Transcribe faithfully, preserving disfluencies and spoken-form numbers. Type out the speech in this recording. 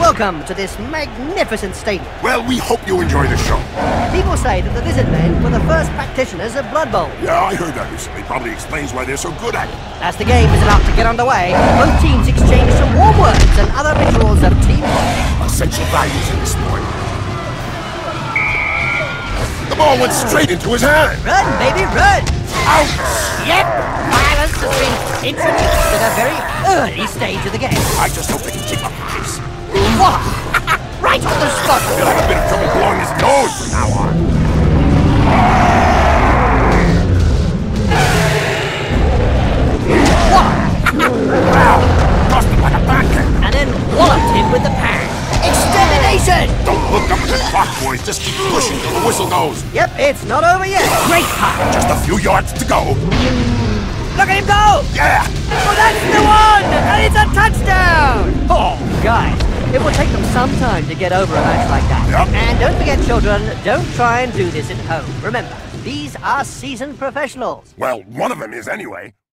welcome to this magnificent stadium. Well, we hope you enjoy the show. People say that the Lizzardmen were the first practitioners of Blood Bowl. Yeah, I heard that recently. Probably explains why they're so good at it. As the game is about to get underway, both teams exchange some warm words and other rituals of teamwork. Essential values in the sport. The ball went straight into his hand. Run, baby, run! Ouch! Yep, violence has been introduced at a very early stage of the game. I just hope they can keep up the pace. What? Right on the spot! He'll have a bit of trouble blowing his nose from now on. Wow! Tossed him like a pancake. And then walloped him with the pan. Extermination! Don't look up at the clock, boys. Just keep pushing till the whistle goes. Yep, it's not over yet. Great cut! Just a few yards to go. Look at him go! Yeah! Oh, that's the one! And it's a touchdown! Oh, guys, it will take them some time to get over a match like that. Yep. And don't forget, children, don't try and do this at home. Remember, these are seasoned professionals. Well, one of them is anyway.